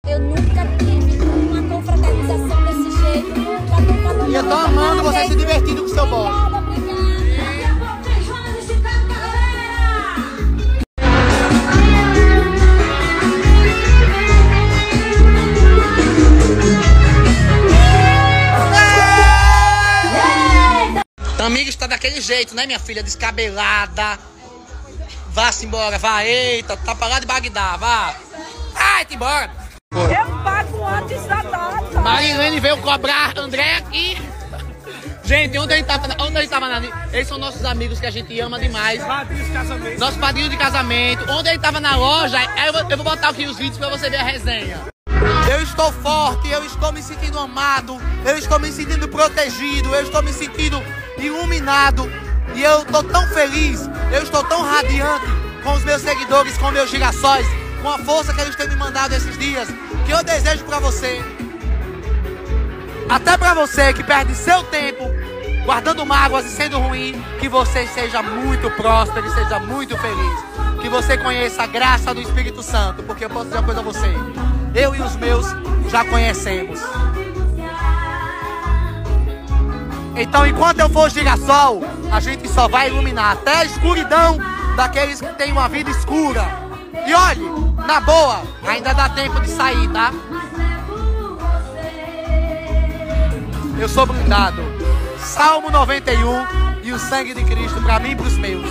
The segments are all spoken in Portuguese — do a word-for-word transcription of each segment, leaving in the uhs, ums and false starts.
Eu nunca tive uma confraternização desse jeito. Nunca, nunca, nunca. E eu tô amando você se divertindo com o seu bolo. Obrigada, obrigada. Amigo, está daquele jeito, né, minha filha? Descabelada. Vá-se embora, vá. Eita, tá parado de Bagdá, vá. Vai-te embora. Eu pago antes da data. Marilene veio cobrar André aqui. Gente, onde ele tava, onde ele tava na... Eles são nossos amigos que a gente ama demais. Padrinho de casamento. Nosso padrinho de casamento. Onde ele tava na loja, eu vou, eu vou botar aqui os vídeos pra você ver a resenha. Eu estou forte, eu estou me sentindo amado, eu estou me sentindo protegido, eu estou me sentindo iluminado. E eu estou tão feliz, eu estou tão radiante com os meus seguidores, com meus girassóis, com a força que eles têm me mandado esses dias, que eu desejo pra você, até pra você que perde seu tempo guardando mágoas e sendo ruim, que você seja muito próspero e seja muito feliz. Que você conheça a graça do Espírito Santo, porque eu posso dizer uma coisa a você, eu e os meus já conhecemos. Então, enquanto eu for girassol, a gente só vai iluminar até a escuridão daqueles que têm uma vida escura. E olhe, na boa, ainda dá tempo de sair, tá? Eu sou blindado. Salmo noventa e um e o sangue de Cristo pra mim e pros meus.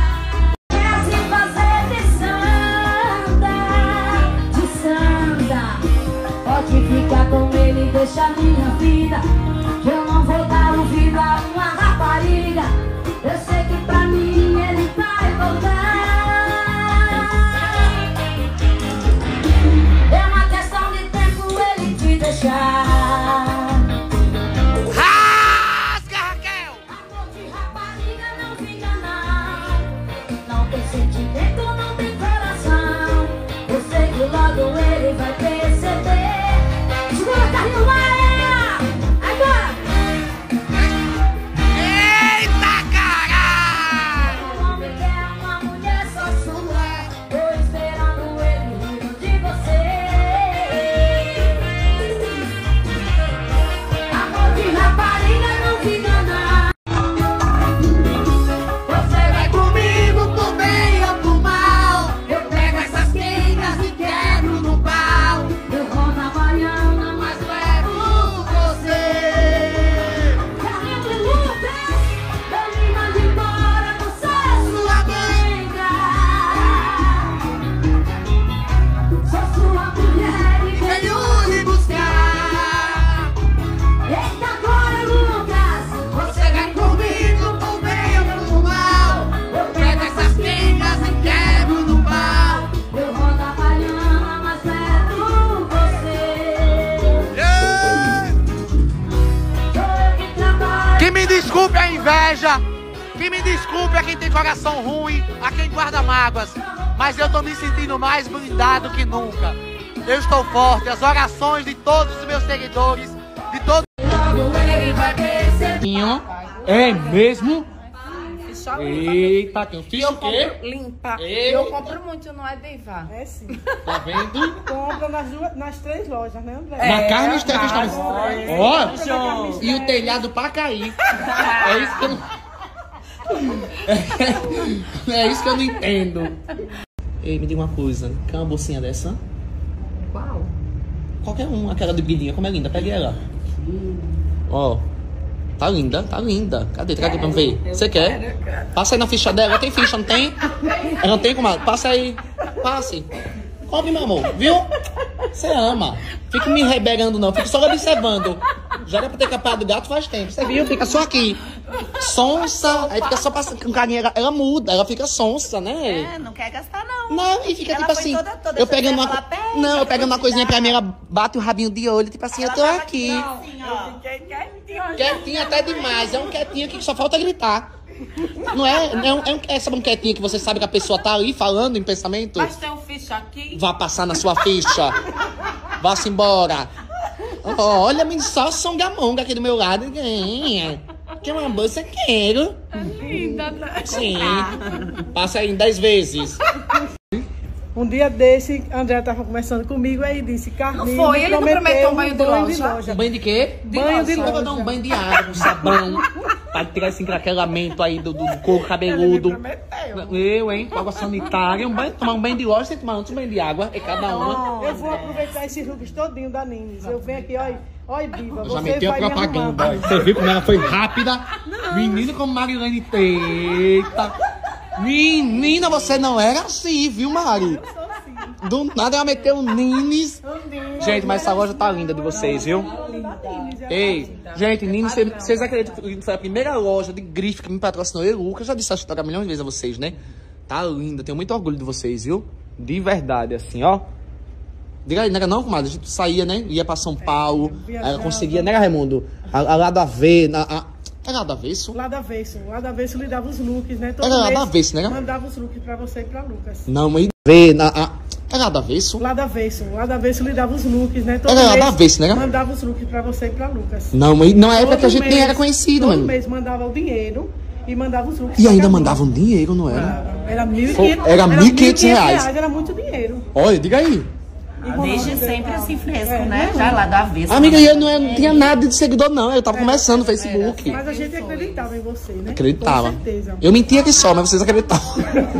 Pode ficar com ele, deixa minha vida. Eu não vou dar ouvido a uma rapariga. Eu sei que pra mim ele vai voltar. É uma questão de tempo ele te deixar. Rasga, Raquel! Amor de rapariga não fica não. Não tem sentimento, não tem coração. Eu sei que logo ele vai perceber. Segura, Carlinhos, vai! Agora! Eita, caralho! O homem quer uma mulher só sua. Tô esperando ele rindo de você. Amor de rapariga não fica não. Você vai comigo por bem ou por mal. Eu pego essas quengas e quebro no pau. Eu vou na Baiana, mas levo você. Carlinhos e Lucas, eu me mando embora, você é sua quenga. Sou sua mulher e venho lhe buscar. Eita, agora, Lucas, você vai comigo por bem ou por mal. Eu pego essas quengas e quebro no pau. Eu vou na Baiana, mas levo você. Sou eu que trabalho. Que me desculpe a inveja, que me desculpe a quem tem coração ruim, a quem guarda mágoas, mas eu tô me sentindo mais blindado que nunca. Eu estou forte, as orações de todos os meus seguidores, de todos... Logo ele vai perceber. É mesmo? Ficha limpa. Eita, tem um ficha Eu o quê? compro limpa. Ei. Eu compro muito, não é Deiva. É sim. Tá vendo? Compra nas, duas, nas três lojas, né, André? Na carne Esteca está... É. Ó, e o telhado pra cair. É isso que eu não... É isso que eu não entendo. Ei, me diga uma coisa. Quer uma bolsinha dessa? Qual? Qualquer uma, aquela de brilhinha, como é linda. Pegue ela. Ó. Tá linda, tá linda. Cadê? Traga pra ver. Você quer? Passa aí na ficha dela. Tem ficha, não tem? Ela não tem, comadre? Passa aí. Passe. Compre, meu amor. Viu? Você ama. Fica me reberando, não. Fica só observando. Já era pra ter capado o gato faz tempo. Você viu? Fica só aqui. Sonsa. Aí fica só passando com carinha. Ela, ela muda. Ela fica sonsa, né? É, não quer gastar, não. Não, e fica Ela tipo foi assim. toda- toda eu pegando uma, falar, "Pega, não, eu pegando uma vou te coisinha dar." pra mim, ela bate o rabinho de olho, tipo assim, eu tô Ela tava aqui. Assim, ó. Fiquei quietinho. Quietinha até demais, é um quietinho que só falta gritar. Não é? Não é, um, é, um, é sabe um quietinho que você sabe que a pessoa tá ali falando em pensamento? Mas tem um ficha aqui. Vá passar na sua ficha. Vá-se embora. Oh, olha, me só songamonga aqui do meu lado. Quer uma bolsa? Quero. Linda, né? Sim. Passa aí em dez vezes. Um dia desse, André estava conversando comigo, aí disse, Carlinhos, Não foi, ele não prometeu um banho de loja. Um banho de quê? Banho de Eu vou loja. dar um banho de água com sabão. Pra tirar esse encraquelamento aí do, do couro cabeludo. Eu, hein? Com água sanitária. Um banho, tomar um banho de loja sem tomar antes um banho de água. É cada uma. Eu vou aproveitar esses looks todinho da Nines. Eu venho aqui, olha, olha, Diva, Já você meteu a vai me propaganda. arrumar. Você viu como ela foi rápida? Menina como Marilene. Eita. Menina, você não era assim, viu, Mari? Do nada ela meteu o Nines. Gente, mas essa loja tá linda de vocês, viu? Ei, gente, Nines, vocês acreditam que foi a primeira loja de grife que me patrocinou? Eu, Lucas, já disse essa história milhões de vezes a vocês, né? Tá linda, tenho muito orgulho de vocês, viu? De verdade, assim, ó. Diga aí, não era não, comadre? A gente saía, né? Ia pra São Paulo, ela conseguia, né, Raimundo? A, a lá do Avê, na, a, era lá do avesso? Lá do avesso, lá do avesso lhe dava os looks, né? Todo Era lá mês do avesso, né? mandava os looks pra você e pra Lucas. Não, mas vê, na, a, era lá do avesso? Lá do avesso, lá do avesso lhe dava os looks, né? Todo Era lá mês do avesso, né? mandava os looks pra você e pra Lucas. Não, mas não é época Todo que a gente nem mês, era conhecido, todo mano. mês mandava o dinheiro e mandava os looks. E pra ainda cada um. mandavam dinheiro, não era? Era mil e Foi- quinhentos era mil e quinhentos reais. Era muito dinheiro. Olha, diga aí. Desde sempre assim fresco, É, né? não. Já lá do avesso. Amiga, eu não, era- não tinha nada de seguidor, não. Eu tava começando no Facebook. Mas a gente acreditava em você, né? Acreditava. Com certeza. Eu mentia que só, mas vocês acreditavam.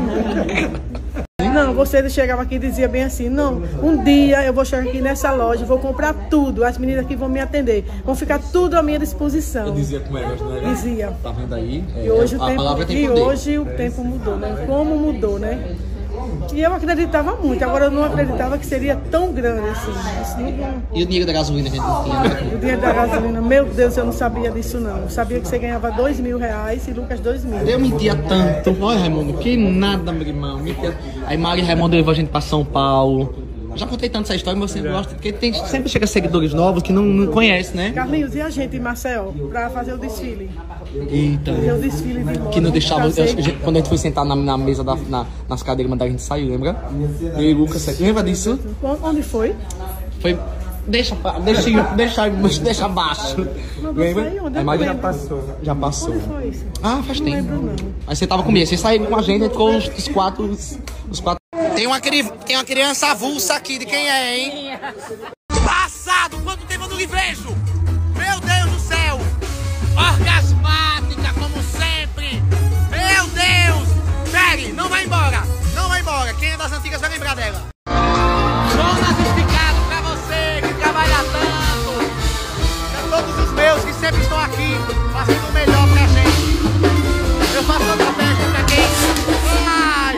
Não, você chegava aqui e dizia bem assim, não, um dia eu vou chegar aqui nessa loja, vou comprar tudo, as meninas aqui vão me atender, vão ficar tudo à minha disposição. como era, não era? Dizia. Tá vendo aí? É, E hoje, o a tempo, palavra tem e poder. hoje o tempo mudou, né? Como mudou, né? E eu acreditava muito, agora eu não acreditava que seria tão grande assim. Isso não- E o dinheiro da gasolina que a gente não tinha, né? O dinheiro da gasolina, meu Deus, eu não sabia disso não. Eu sabia que você ganhava dois mil reais e Lucas dois mil. Eu mentia tanto. Olha, Raimundo, que nada, meu irmão. Mentia. Aí Mari e Raimundo levou a gente pra São Paulo. Eu já contei tanto essa história, mas você gosta, porque tem, sempre chega seguidores novos que não, não conhecem, né? Carlinhos, e a gente em Maceió, pra fazer o desfile? Eita. Fazer o desfile de moda. Que não deixava. Fazer- eu- eu- quando a gente foi sentar na, na mesa, da, na, nas cadeiras, mandaram a gente sair, lembra? Eu e o Lucas, lembra disso? Onde foi? Foi. Deixa, pa- deixa, deixa, deixa abaixo. Não, não Lembra? foi onde? Aí Eu Mari não já lembro. passou. Já passou. Onde foi isso? Ah, faz Não tempo. lembro, não. Aí você tava comigo, você saiu com a gente, ficou os, os quatro. Os, os quatro. Tem uma, cri- tem uma criança avulsa aqui, de quem é, hein? Passado! Quanto tempo eu não lhe vejo? Meu Deus do céu! Orgasmática, como sempre! Meu Deus! Pere, não vai embora! Não vai embora! Quem é das antigas vai lembrar dela. Jonas Esticado pra você que trabalha tanto! Pra todos os meus que sempre estão aqui, fazendo o melhor pra gente! Eu faço outra festa pra quem? Ai!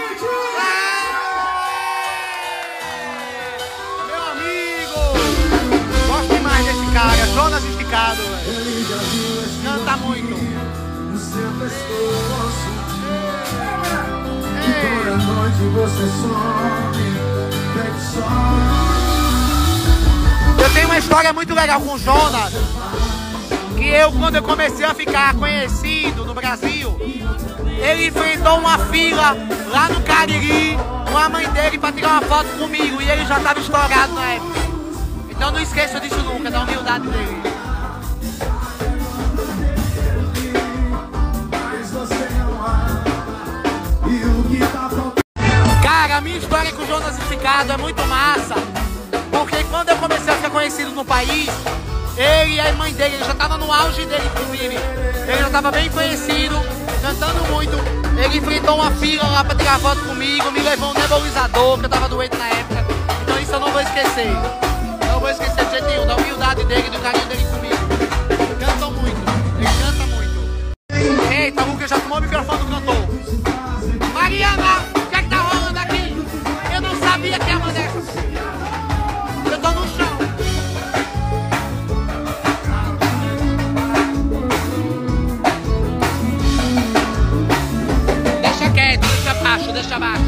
Meu amigo! Gosto demais desse cara, Jonas Esticado, velho. Canta muito. Toda noite você some, pede só. Eu tenho uma história muito legal com o Jonas. Que eu, quando eu comecei a ficar conhecido no Brasil, ele enfrentou uma fila lá no Cariri com a mãe dele pra tirar uma foto comigo. E ele já tava estourado na época. Então não esqueça disso nunca, da humildade dele. Mas você não há. E o que tá faltando? Cara, a minha história com o Jonas Esticado é muito massa. Porque quando eu comecei a ficar conhecido no país, ele e a mãe dele, ele já tava no auge dele, inclusive. Ele já tava bem conhecido, cantando muito. Ele enfrentou uma fila lá pra tirar foto comigo, me levou um nebulizador, que eu tava doente na época. Então isso eu não vou esquecer. Não vou esquecer de jeito nenhum, da humildade dele, do carinho dele comigo. Ele canta muito, ele canta muito. Eita, o Lucas já tomou o microfone do cantor. Mariana, o que é que tá rolando aqui? Eu não sabia que ia mandar essa. Eu tô no chão. Deixa quieto, deixa abaixo, deixa abaixo.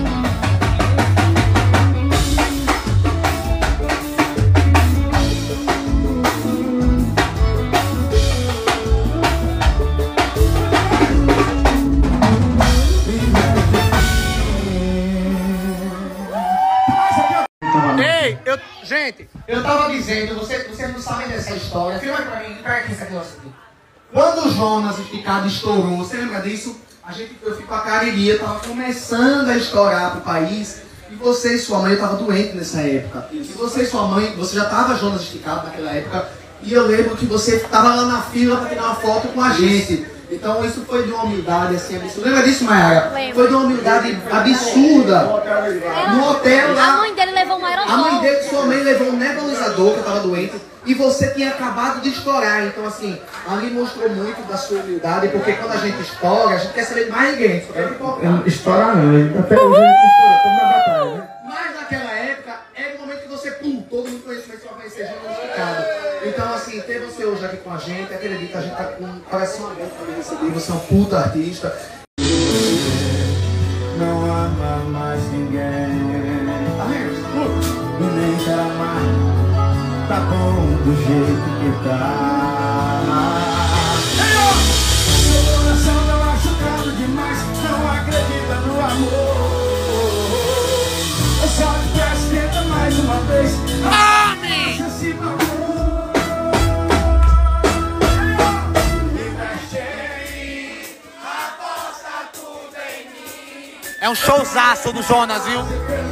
Ei, eu, gente, eu tava dizendo, você, vocês não sabem dessa história. Filma pra mim, pega aqui esse negócio aqui. Quando o Jonas Esticado estourou, você lembra disso? A gente, eu fui pra Cariri, eu tava começando a estourar pro país. E você e sua mãe, eu tava doente nessa época. E você e sua mãe, você já tava Jonas Esticado naquela época. E eu lembro que você tava lá na fila pra tirar uma foto com a gente. Então isso foi de uma humildade assim absurda. Lembra disso, Mayara? Foi de uma humildade absurda. No hotel lá. A mãe dele levou um aerosol. A mãe dele, sua mãe levou um nebulizador, que eu tava doente. E você tinha acabado de estourar. Então assim, ali mostrou muito da sua humildade. Porque quando a gente estoura, a gente quer saber de mais ninguém. Estourar não, até hoje a gente estoura, como na batalha, né? Mas naquela época, era o momento que você, pum, todo mundo conhece, começou a conhecer Jonas Esticado. Então assim, ter você hoje aqui com a gente, acredita, a gente tá com um coração aberto pra receber. Você é um puta artista. Não ama mais ninguém. Tá vendo? E nem quer amar. Tá bom do jeito que tá. Seu coração tá machucado demais. Não acredita no amor. Eu só te peço, tenta mais uma vez. Amém! Se É um showzaço do Jonas, viu?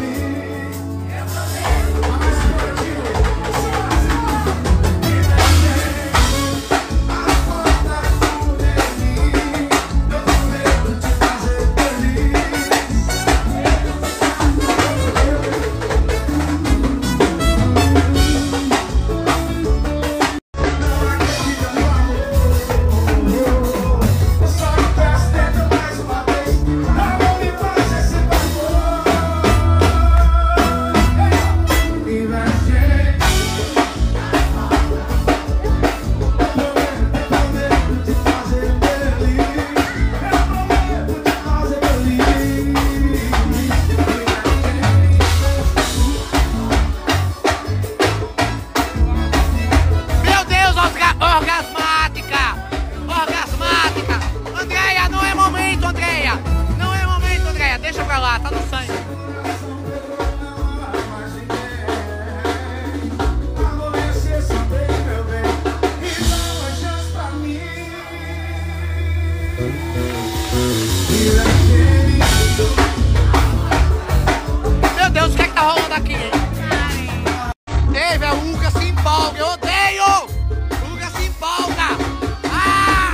Meu Deus, o que é que tá rolando aqui, hein? Ei, velho, o Lucas se empolga, eu odeio! O Lucas se empolga! Ah!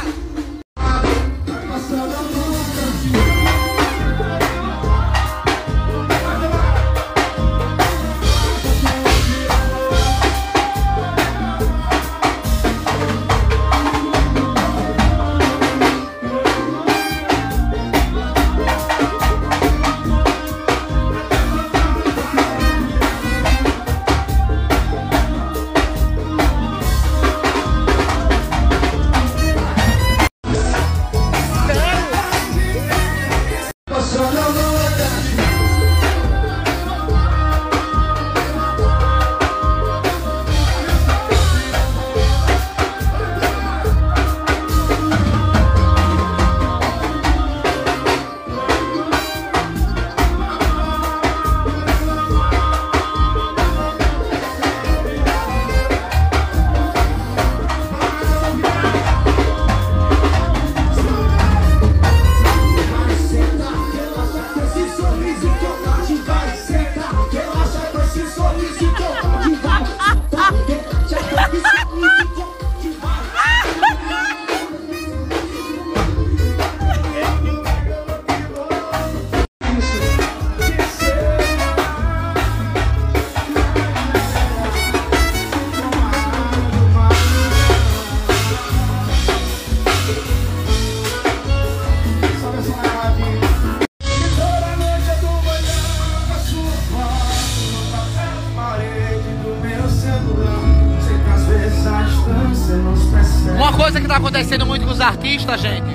Uma coisa que tá acontecendo muito com os artistas, gente,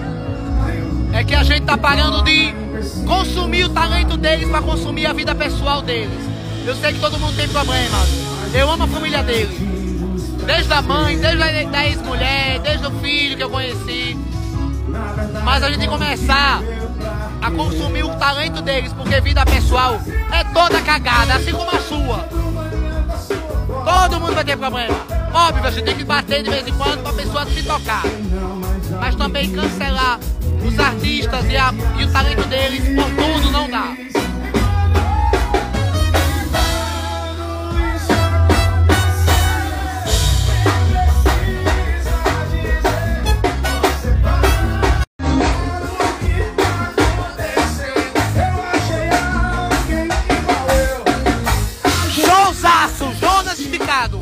é que a gente tá parando de consumir o talento deles pra consumir a vida pessoal deles. Eu sei que todo mundo tem problemas. Eu amo a família deles. Desde a mãe, desde a ex-mulher, desde o filho que eu conheci. Mas a gente tem que começar a consumir o talento deles, porque vida pessoal é toda cagada, assim como a sua. Todo mundo vai ter problema. Óbvio, a gente tem que bater de vez em quando pra pessoa se tocar. Mas também cancelar os artistas e, a, e o talento deles por tudo não dá. namorado.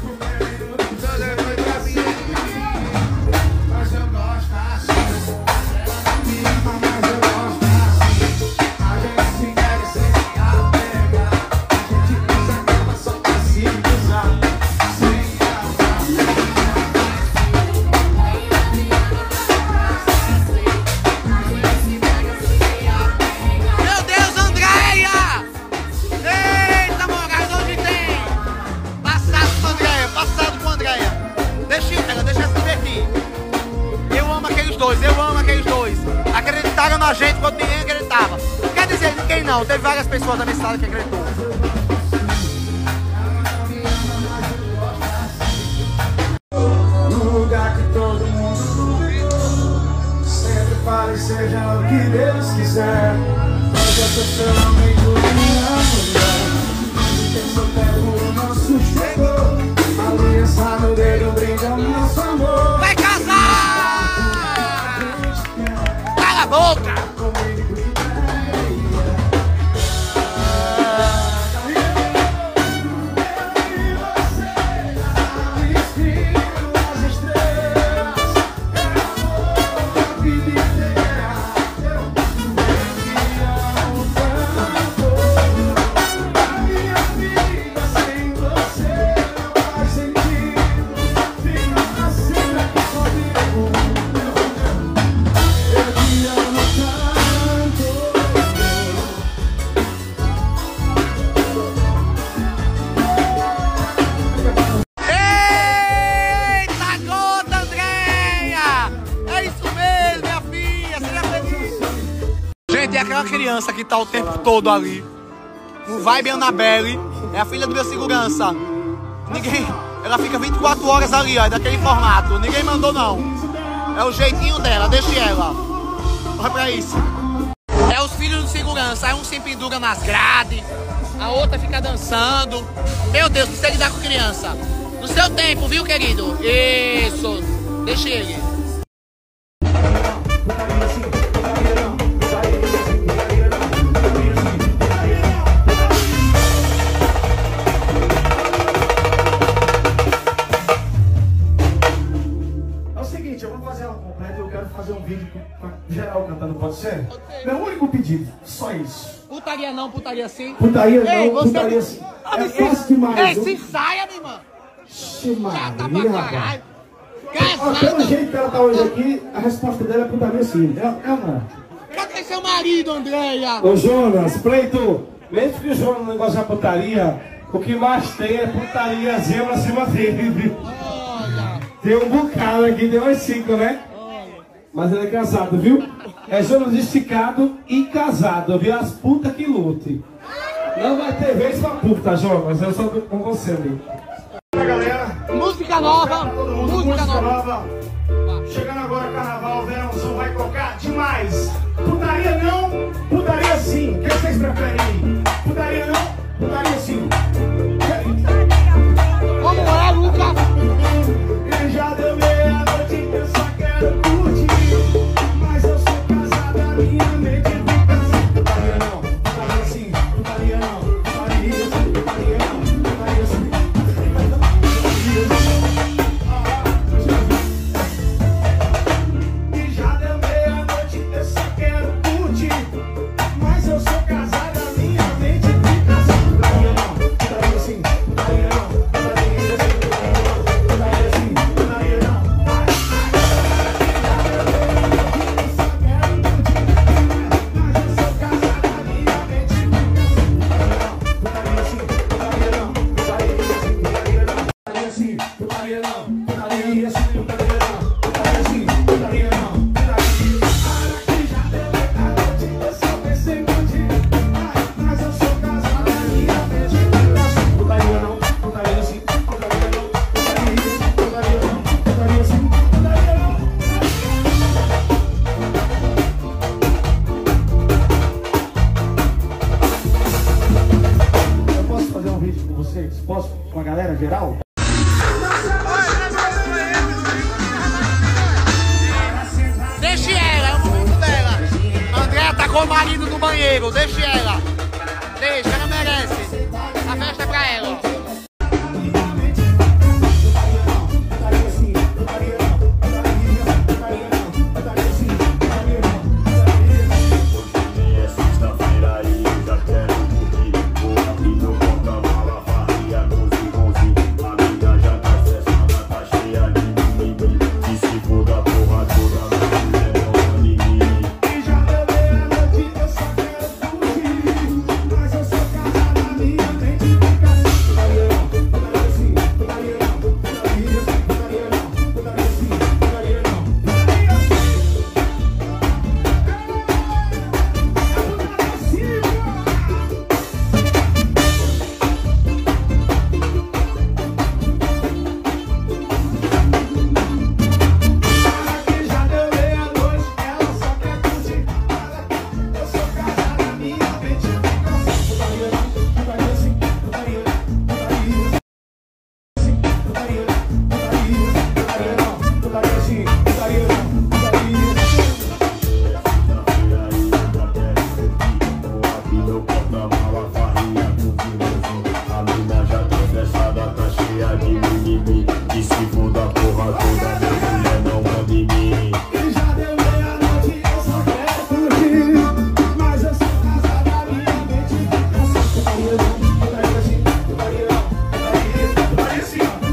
Mas eu gosto assim. Ela me ama, mas eu gosto assim. A gente se quer sem apegar. A gente usa cama só pra se usar. Sem casar. Meu Deus, Andréia! Eita, morada, onde tem? Passado com Andréia, passado com Andréia. Deixa ela, deixa ela se divertir. Eu amo aqueles dois, eu amo aqueles dois. Acreditaram na gente quando ninguém acreditava. Quer dizer, ninguém não, teve várias pessoas da minha sala que acreditou. No lugar que todo mundo sempre fala e seja o que Deus quiser. Hoje eu tô seu amigo e minha mulher. Tem seu tempo, o nosso chegou. Aliança no dedo, brinda o nosso amor. Vai casar! Cala a boca! Gente, é aquela criança que tá o tempo todo ali. No Vibe Annabelle. É a filha do meu segurança. Ninguém. Ela fica vinte e quatro horas ali, ó, daquele formato. Ninguém mandou, não. É o jeitinho dela, deixe ela. Olha pra isso. É os filhos do segurança. Aí um se pendura nas grades, a outra fica dançando. Meu Deus, precisa lidar com criança. No seu tempo, viu, querido? Isso. Deixa ele. Fazer um vídeo com geral cantando, pode ser? Meu único pedido, só isso. Putaria não, putaria sim. Putaria não, Ei, você... putaria sim. Ah, É fácil demais. Esse saia, minha irmã. Chata pra caralho. Ó, pelo jeito que ela tá hoje aqui, a resposta dela é putaria sim. É, é uma. Cadê seu marido, Andréia? Ô Jonas, Pleito, mesmo que o Jonas não goste da putaria, o que mais tem é putariazinha pra cima dele. Olha. Tem um bocado aqui, tem mais cinco, né? Mas ele é casado, viu? É Jonas esticado e casado, viu? As putas que lutem. Não vai ter vez pra puta, Jonas. Eu só tô com você, amigo. Galera, Música nova. todo mundo, Música música nova. nova. Chegando agora, carnaval, verãozão vai tocar demais. Putaria não, putaria sim. O que vocês preferem? Putaria não, putaria sim. Como é, Lucas? E já deu meia-noite, eu só quero curtir. Mas eu sou casada, minha mente fica assim. Putaria não, putaria sim. Putaria não, putaria sim. Putaria não, putaria sim. E já deu meia-noite, eu só quero curtir. Mas eu sou casada, minha mente fica assim. Putaria não, putaria sim. Putaria não, putaria sim. Putaria sim, putaria não. Eu posso fazer um vídeo com vocês? Posso? Com a galera geral? Deixe ela, é o momento dela. Andréia tacou o marido no banheiro, deixe ela. Deixa, ela merece. A festa é pra ela. cheia de mimimi. E se for da porra toda, minha mulher não manda em mim. E já deu meia-noite, eu só quero curtir. Mas eu sou casada, minha mente fica assim. Putaria não, putaria assim, putaria não, putaria, putaria assim, ó.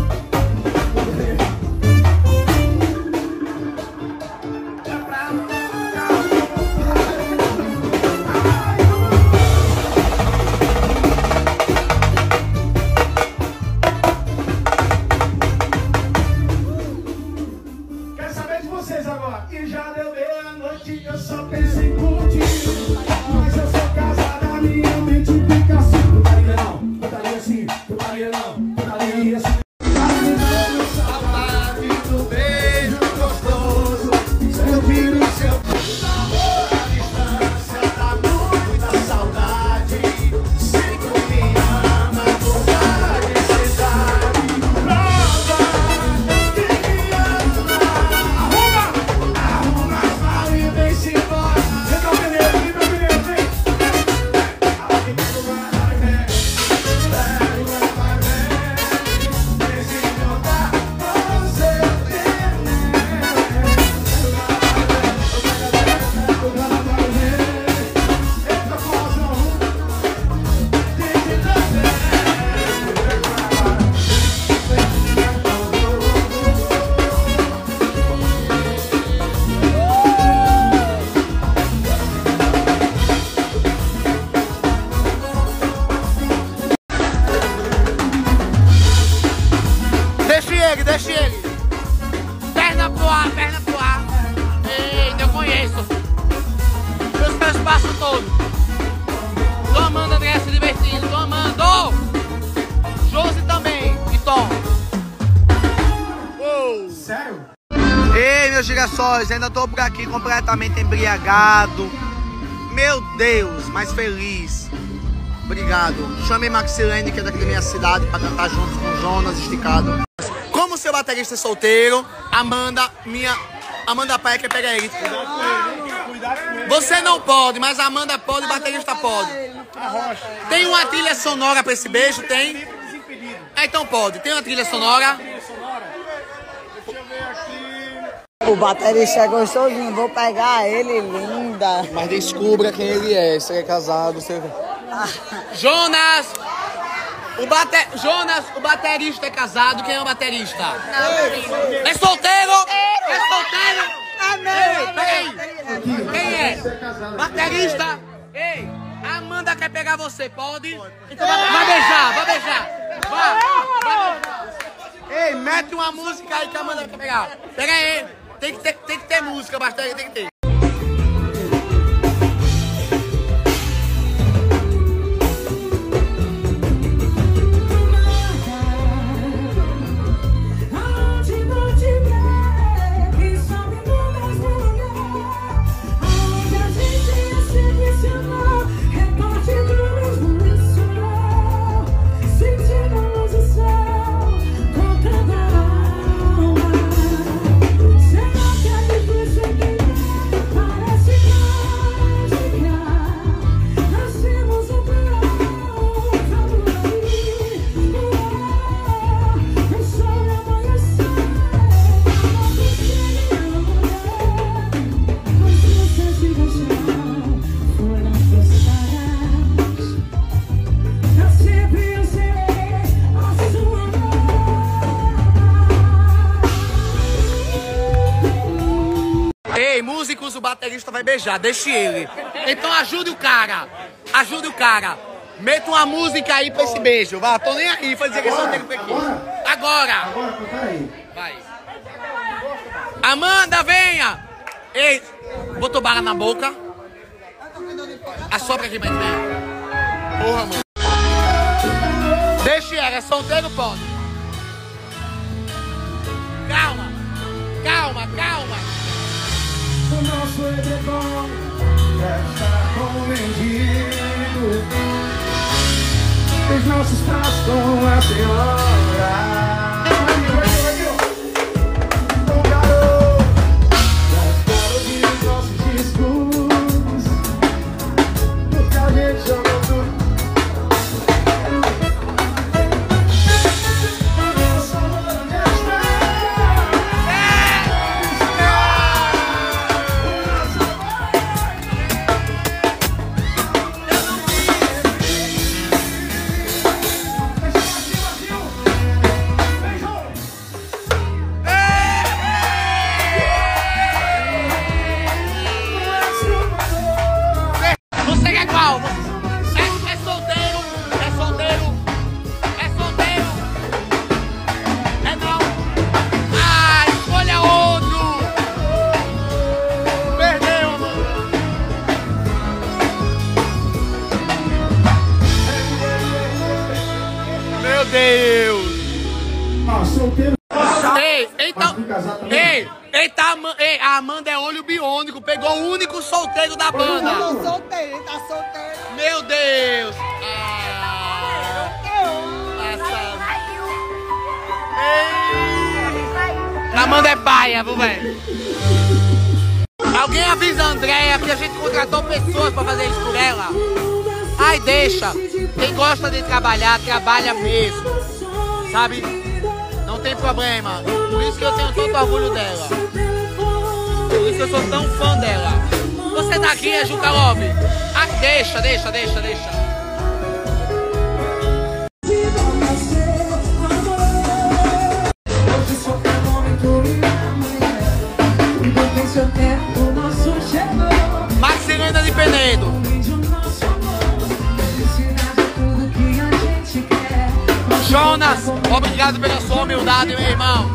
Quero saber de vocês agora. E já deu meia-noite, eu só penso em curtir. Mas eu sou casada, minha mente fica assim. Putaria não, putaria assim, putaria não, putaria assim. Tá me dando saudade do beijo gostoso. Eu viro seu amor à distância, dá muita saudade. Sei que me ama, toda necessidade. Prova que me ama. Arruma, arruma as malas e vem-se embora. Vem meu pneu, vem meu pneu, vem. Aqui no lugar vai ver. Vai, vai, vai ver. Vem se botar você Deixa ele, deixa ele. Perna pro ar, perna pro ar. Eita, eu conheço. Meus pés passam todos. Tô amando, André, se divertindo. Tô amando. Josi também. E Tom. Uou. Sério? Ei, meus girassóis, ainda tô por aqui completamente embriagado. Meu Deus, mas feliz. Obrigado. Chamei Maxilene, que é daqui da minha cidade, pra cantar juntos com Jonas Esticado. Como seu baterista é solteiro, Amanda, minha... Amanda Pai quer pegar ele. Você não pode, mas a Amanda pode, o baterista pode. Tem uma trilha sonora pra esse beijo? Tem? É, então pode. Tem uma trilha sonora? O baterista é gostosinho, vou pegar ele, linda. Mas descubra quem ele é, se ele é casado, se ele... Jonas! O bate... Jonas, o baterista é casado, quem é o baterista? Não, é solteiro? É solteiro? Ah, não! Ei, peraí! Quem é? Baterista? Ei, a Amanda quer pegar você, pode? Então vai, vai beijar, vai beijar! Vai, vai beijar! Ei, mete uma música aí que a Amanda quer pegar. Pega aí, tem que ter, tem que ter música, bastante, tem que ter. Músicos, o baterista vai beijar, deixe ele. Então ajude o cara, ajude o cara. Meta uma música aí pra esse beijo. Vá, tô nem aí, foi dizer que só tem que aqui. Agora. Agora, peraí. Vai. Amanda, venha. Ei, botou bala na boca. Assopra aqui mais bem. Porra, mano. Deixe ela, é solteiro, pode. Calma, calma, calma. O nosso edredom deve estar com o mendigo. Os nossos passos com a senhora. O garoto deve ouvir os nossos discos, porque a gente jogou tudo. Ó, solteiro. Ei, então. Ei, eita, ei, a Amanda é olho biônico, pegou o único solteiro da banda. Eu tô solteiro, ele tá solteiro. Meu Deus! Ah, passado. Ei. Amanda é paia, viu, velho? Alguém avisa a Andréia que a gente contratou pessoas pra fazer isso por ela. Ai, deixa. Quem gosta de trabalhar, trabalha mesmo. Sabe? Não tem problema. Por isso que eu tenho tanto orgulho dela. Por isso que eu sou tão fã dela. Você tá aqui, é Juca Love? Ah, deixa, deixa, deixa, deixa. Maxilena de Penedo. Jonas, obrigado pela sua humildade, meu irmão.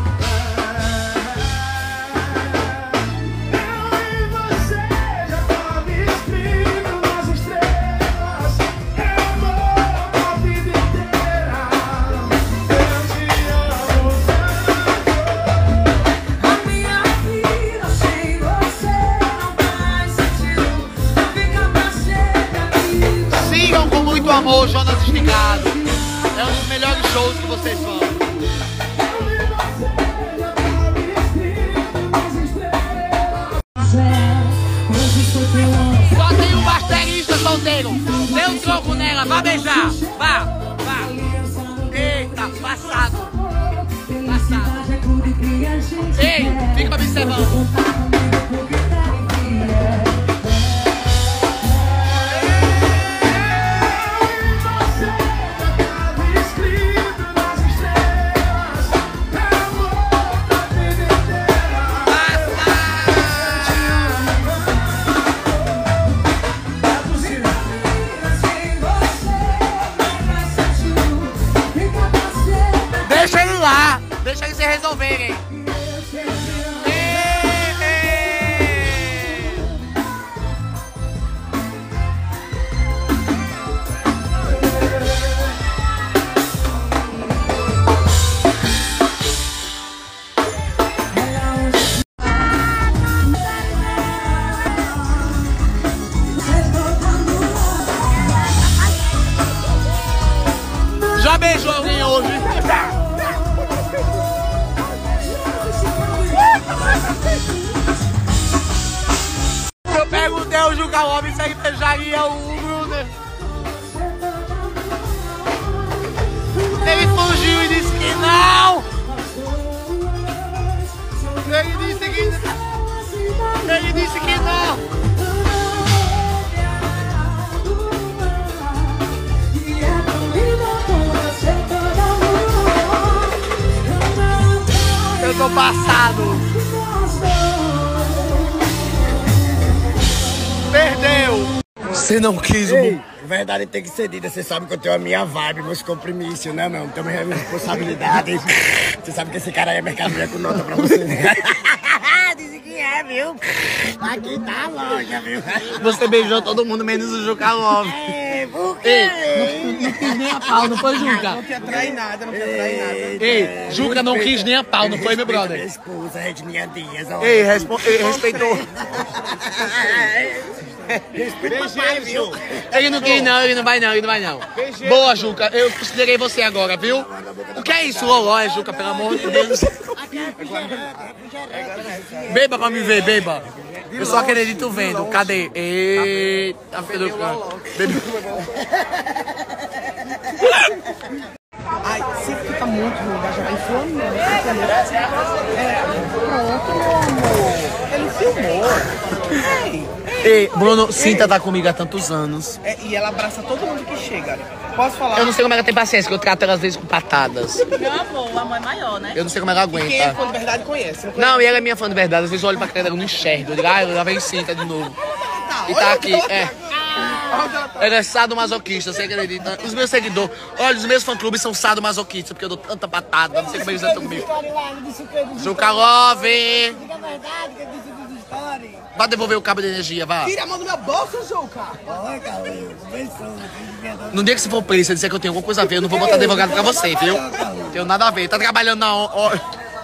Sigam com muito amor Jonas Esticado. É um dos melhores shows que vocês vão. Só tem um baterista solteiro. Dê um troco nela, vá beijar. Vá, vá. Eita, passado. Passado. Ei, fica me observando. Deixa ele lá, deixa eles se resolverem. Já beijou alguém hoje? Eu perguntei ao Juca Love se ele beijaria o Bruno. Ele fugiu e disse que não. Ele disse que não. Ele disse que não. Eu tô passado. Perdeu. Você não quis Ei, verdade tem que ser dita. Você sabe que eu tenho a minha vibe, meus compromissos, né, meu? Tenho minha responsabilidade. Você sabe que esse cara aí é mercadoria com nota pra você, né? Dizem que é, viu? Aqui tá a loja, viu? Você beijou todo mundo, menos o Juca Love. É, por quê? Ei, não, não quis nem a pau, não foi, Juca? Não quer trair nada, não quer trair nada. Ei, Juca não quis nem a pau, não foi, meu brother? Minha esposa, Redinha Dias. Ó. Ei, respo ei, respeitou. Respeita o papai, viu? Ele não quis não, ele não vai não, ele não vai não. Boa, Juca, eu considerei você agora, viu? O que é isso, Loló, é, Juca, pelo amor de Deus? Beba pra me ver, beba. Eu só acredito vendo, cadê? Eita, filho do cão. Ai, se fica muito ruim, já vai inflamando. É, pronto, meu amor. Ele filmou. Ei. Ei, Bruno, Cinta tá comigo há tantos anos. É, e ela abraça todo mundo que chega. Posso falar? Eu não sei como ela tem paciência, que eu trato ela às vezes com patadas. Meu amor, a mãe maior, né? Eu não sei como ela aguenta. Quem é fã de verdade conhece. Não, e ela é minha fã de verdade. Às vezes eu olho pra cara dela e não enxergo. Eu digo, ah, ela vem Cinta de novo. E tá aqui, é. Ela é sadomasoquista, você acredita? Os meus seguidores, olha, os meus fã-clubes são sadomasoquistas, porque eu dou tanta patada, não sei como eles estão comigo. Juca Love! Vai devolver o cabo de energia, vá. Tira a mão do meu bolso, Juca. Olha, Carlinhos, No dia que você for preso, você disser que eu tenho alguma coisa a ver, eu não vou botar advogado pra você, viu? Tenho nada a ver. Tá trabalhando na hora.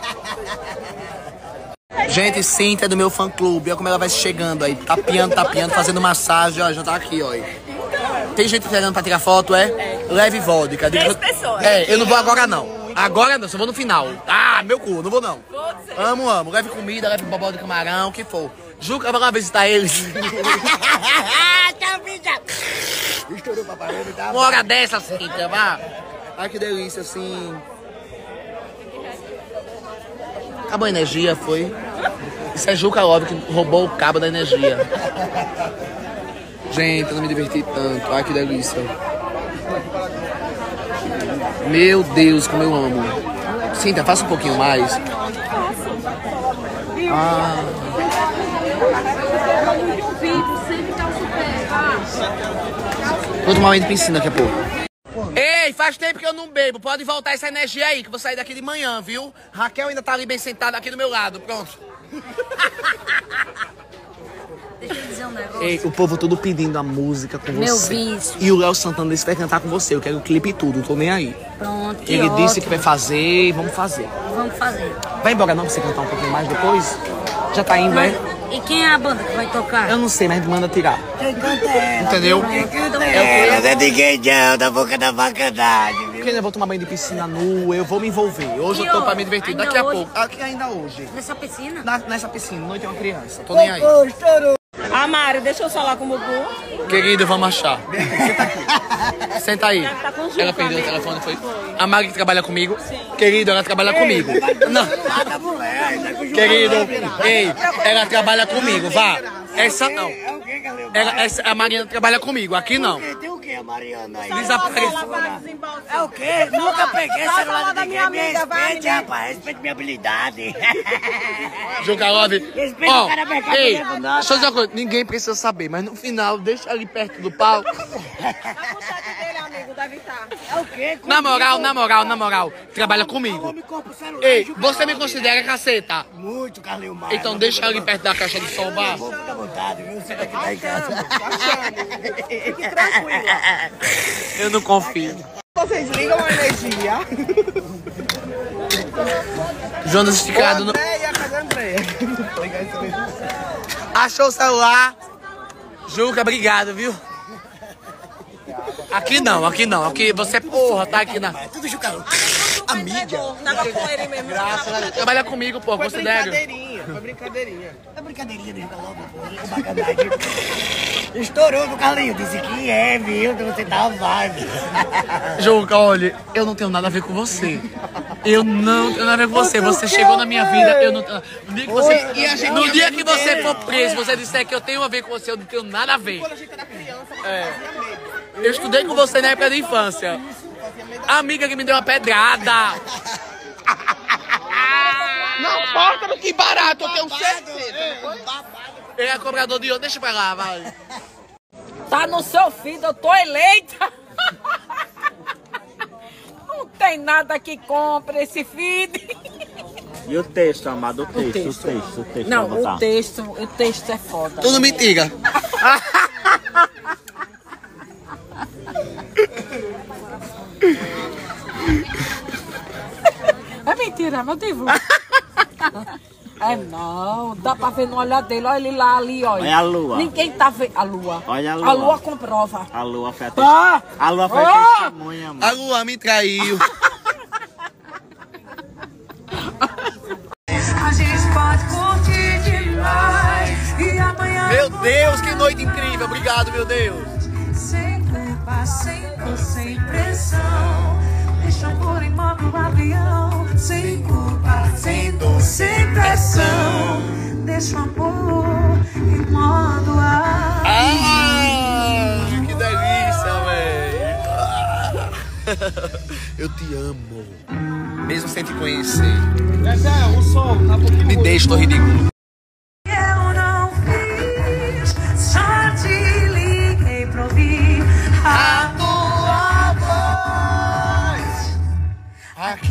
Gente, Cíntia é do meu fã-clube. Olha como ela vai chegando aí. Tapeando, tapeando, fazendo massagem. Ó, já tá aqui, ó. Tem gente pegando pra tirar foto, é? Leve vodka. Três pessoas. É, eu não vou agora, não. Agora não, só vou no final. Ah, meu cu, não vou, não. Amo, amo. Leve comida, leve bobó de camarão, o que for. Juca, vai lá visitar eles. Tchau, bicha. Estourou pra parede, tá? Uma hora dessa, Cíntia, vá. Ai, que delícia, assim. Acabou a energia, foi. Isso é Juca Love que roubou o cabo da energia. Gente, eu não me diverti tanto. Ai, que delícia. Meu Deus, como eu amo. Cíntia, faça um pouquinho mais. Ah. Vou tomar banho de piscina daqui a pouco. Ei, faz tempo que eu não bebo. Pode voltar essa energia aí, que eu vou sair daqui de manhã, viu? Raquel ainda tá ali bem sentada aqui do meu lado. Pronto. Deixa eu dizer um negócio. Ei, o povo todo pedindo a música com Meu você. vício. E o Léo Santana disse que vai cantar com você. Eu quero o clipe e tudo, tô nem aí. Pronto, que Ele ótimo. disse que vai fazer, vamos fazer. Vamos fazer. Vai embora não pra você cantar um pouquinho mais depois? Já tá indo, é? E quem é a banda que vai tocar? Eu não sei, mas manda tirar. Quem canta é ela. Entendeu? Quem canta é ela. É de quem não, da boca da vacandade, viu? Porque eu vou tomar banho de piscina nua, eu vou me envolver. Hoje Que eu tô pra hora? me divertir. Ainda Daqui a hoje? pouco. Aqui ainda hoje. Nessa piscina? Na- nessa piscina, noite é uma criança. Tô nem aí. Ô, estourou. Ah, Mário, deixa eu falar com o Bubu. Querido, vamos achar. Senta aqui. Senta aí. Tá com Juca, Ela perdeu o amigo. telefone, foi? A Mari que trabalha comigo. Querido, ela trabalha comigo. Não. Nada, mulher. Tá com Querido, ei, ela trabalha comigo, vá. Essa não. É o que, Carlinhos? Ela, essa, a Mariana trabalha comigo, aqui não. Tem o que, a Mariana aí? Desapareceu. É o quê? Nunca peguei Vai celular falar de da minha ninguém. Me amiga, vai, respeite, menina. rapaz. Respeite minha habilidade. Juca Love. Respeita Ó, o cara mercado ei, mesmo, não, deixa eu dizer uma coisa. Ninguém precisa saber, mas no final, deixa ali perto do palco. Tá com o chat dele, amigo, deve estar. É o quê? Na moral, na moral, na moral. Trabalha comigo. Homem compra o celular. Ei, Juca você me Love. considera caceta. Muito, Carlinhos Maia. Então deixa ali perto da caixa de som, vá. Fica à vontade, viu? Você daqui tá em casa. Fique tranquila. Eu não confio. Vocês ligam a energia. Jonas esticado no... Andréia, cadê a Andréia? Ligar isso mesmo. Achou o celular. Juca, obrigado, viu? Aqui não, aqui não. Aqui você, porra, tá aqui na... Tudo Juca Love. A mídia. Tava com ele mesmo. Graças a Deus. Trabalha comigo, pô, Foi considero. brincadeirinha, foi brincadeirinha. É brincadeirinha do Juca Love, pô. É sacanagem. Estourou pro Carlinhos. Disse que é, viu? Você tá vibe. Juca, olha, eu não tenho nada a ver com você. Eu não tenho nada a ver com você. Você chegou na minha vida, eu não tenho... No dia que você, E a gente no é dia amigo que você dele. for preso, você disser que eu tenho a ver com você, eu não tenho nada a ver. Quando a gente era criança, É. Eu estudei com você na época da infância. A amiga que me deu uma pedrada. não porta do que barato, eu tenho certeza. Ele é cobrador de ouro, deixa pra lá, vai. Tá no seu filho, eu tô eleita. Não tem nada que compre esse feed. E o texto, amado, o texto, o texto, o texto, o texto Não, pra botar. o texto, o texto é foda. Tudo mentira. É mentira, meu Deus. É não, dá pra ver no olhar dele, olha ele lá ali, olha. Olha a lua. Ninguém tá vendo. A lua. Olha a lua. A lua comprova. A lua foi a, Tá. test... a, lua foi a Ah! testemunha, A mano. lua me traiu. A gente pode curtir demais e amanhã Meu Deus, que noite incrível. Obrigado, meu Deus. sem culpa, sem dor, sem pressão. Deixa eu pôr em modo avião. Sem culpa, sem dor, sem pressão. Deixa eu pôr em modo avião. Ah, que delícia, velho. Eu te amo. Mesmo sem te conhecer. Esse é o som, tá um pouquinho Me deixa, tô ridículo. Eu não fiz, só te liguei pra ouvir a tua voz.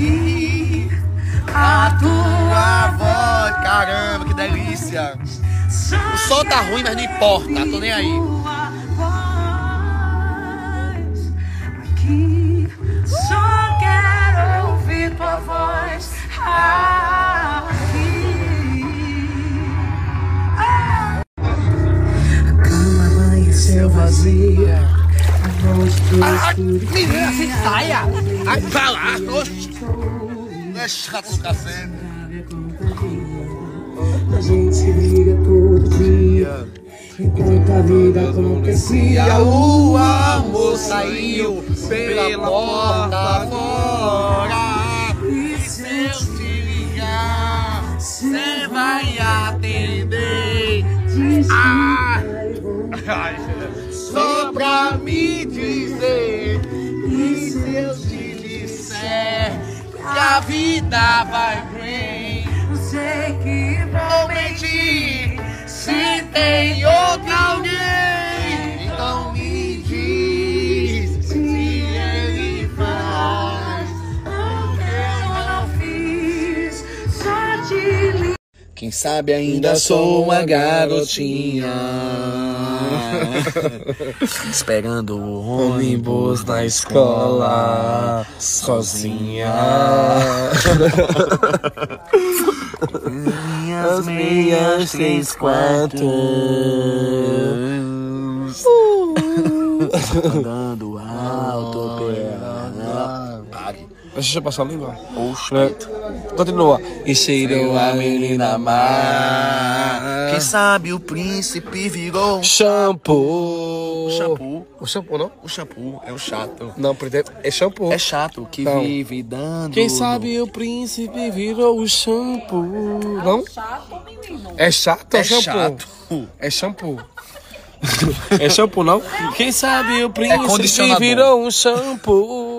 Aqui, A tua tua voz. Caramba, que delícia. O som tá ruim, mas não importa, tô nem aí. Aqui só quero ouvir tua voz. Aqui a cama amanheceu vazia. Ah, menina, sem saia! Ai, pra lá! Oxi! Não é chato no café. A gente se liga todo dia. Enquanto a vida acontecia, o amor saiu pela porta fora. E se eu te ligar, cê vai atender. Ah! Só pra me dizer. E se eu te disser que a vida vai bem, sei que vou mentir. Se tem outro alguém, então me diz se ele faz o que eu não fiz. Só te ligo. Quem sabe ainda sou uma garotinha esperando o ônibus na escola sozinha. Minhas meias três quartos andando alto pela. Deixa eu passar a língua. Oxe. Continua. E cheirou a menina má. Quem sabe o príncipe virou shampoo. O shampoo. O shampoo, não? O shampoo é o chato. Não, é shampoo. É chato que não. Vive dando. Quem sabe o príncipe virou o shampoo. Não? Chato, menino. É chato ou é shampoo? Chato. É shampoo. É shampoo, não? Quem sabe o príncipe é virou um shampoo.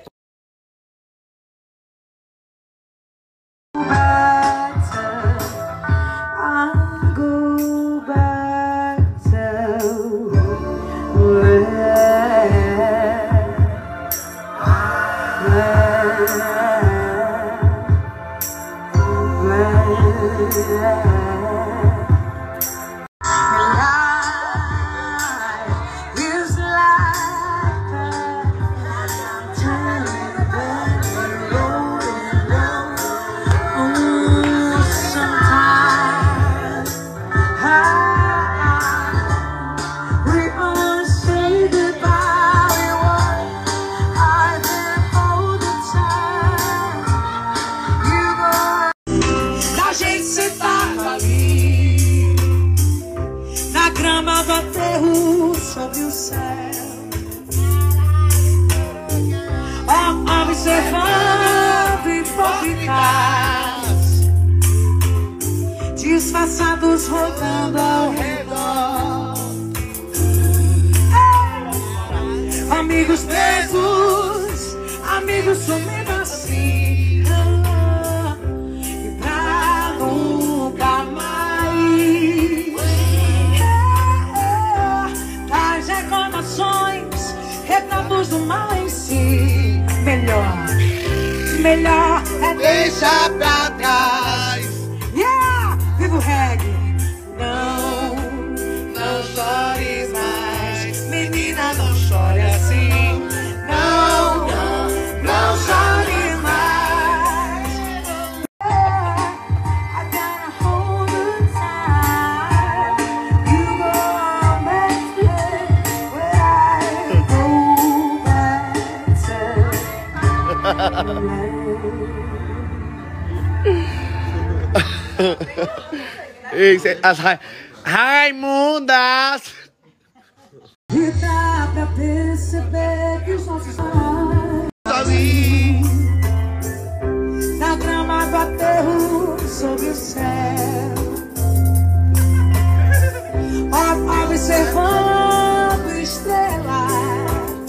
Sobre o céu, observando hipócritas disfarçados rodando ao redor, é. Amigos presos, amigos sumindo assim, e pra nunca mais. Recordações, retratos do mal em si. Melhor, melhor é deixar pra trás. Yeah, viva o reggae. Não, não chores mais. Menina, não chore assim. Não, não, não chore mais. Yeah, I gotta hold the time. You go back to where I go back to. As ra... Raimundas! E dá pra perceber que os nossos pais ali na grama do aterro sob o céu, observando estrelas,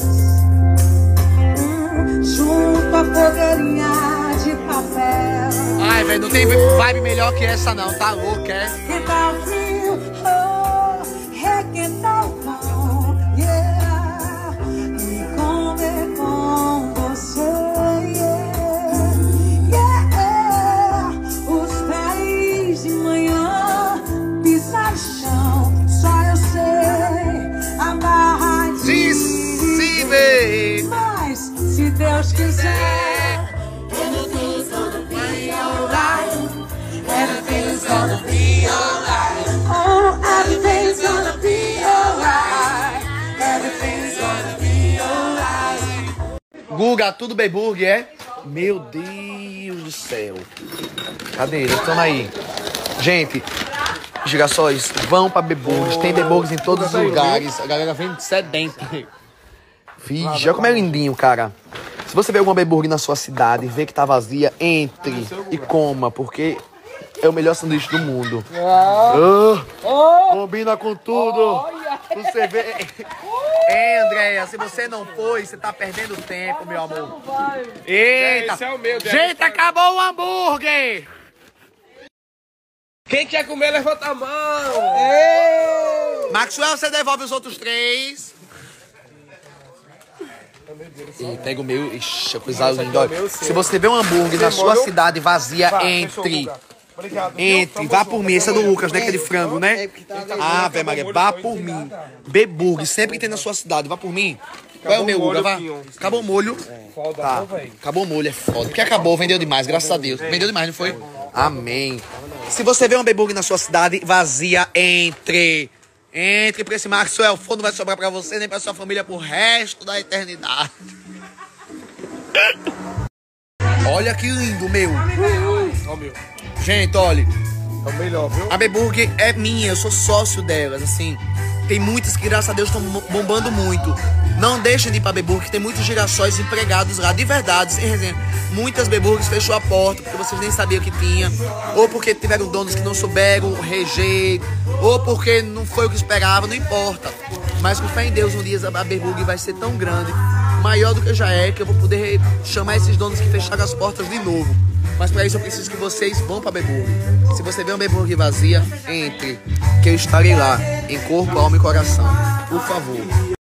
hum, junto à fogueirinha de papel. Ai, velho, não tem vibe melhor que essa não, tá louco, é? Requentar o frio, oh, requentar o pão, yeah, e comer com você, yeah, yeah. Os pés de manhã pisar o chão. Guga, tudo Beburger, é? Meu Deus do céu. Cadê eles? Estão aí. Gente, girassóis, vão pra Beburgers. Tem Beburgers em todos os lugares. A galera vem sedenta. Vixe, olha como é lindinho, cara. Se você vê alguma Beburger na sua cidade e vê que tá vazia, entre e coma, porque é o melhor sanduíche do mundo. Ah, combina com tudo. Você vê... É, Andréia, se você não foi, você tá perdendo tempo, meu amor. Eita! Esse é o meu, gente, acabou o hambúrguer! Quem quer comer, levanta a mão! Maxwell, você devolve os outros três. E pega o meu. Ixi, coisa linda. Olha. Se você vê um hambúrguer na sua cidade vazia, entre. Entre, vá por mim. Esse é do Lucas, né? Aquele frango, né? Ah, velho, Maria, vá por mim. Beburger, sempre que tem na sua cidade, vá por mim. Qual é o meu, Lucas? Vá. Acabou o molho. Tá. Acabou o molho, é foda. Porque acabou, vendeu demais, graças a Deus. Vendeu demais, não foi? Amém. Se você vê um Beburger na sua cidade, vazia, entre. Entre pra esse Maxwell. O fundo vai sobrar pra você, nem pra sua família pro resto da eternidade. Olha que lindo, meu. Ó, meu. Gente, olha. É o melhor, viu? A Beburger é minha, eu sou sócio delas, assim. Tem muitas que, graças a Deus, estão bombando muito. Não deixem de ir pra Beburger, que tem muitos girassóis empregados lá, de verdade, sem resenha. Muitas Beburgers fechou a porta, porque vocês nem sabiam que tinha. Ou porque tiveram donos que não souberam reger. Ou porque não foi o que esperava, não importa. Mas com fé em Deus, um dia a Beburger vai ser tão grande, maior do que já é, que eu vou poder chamar esses donos que fecharam as portas de novo. Mas para isso eu preciso que vocês vão para Beburger. Se você vê uma Beburger vazia, entre, que eu estarei lá, em corpo, alma e coração. Por favor.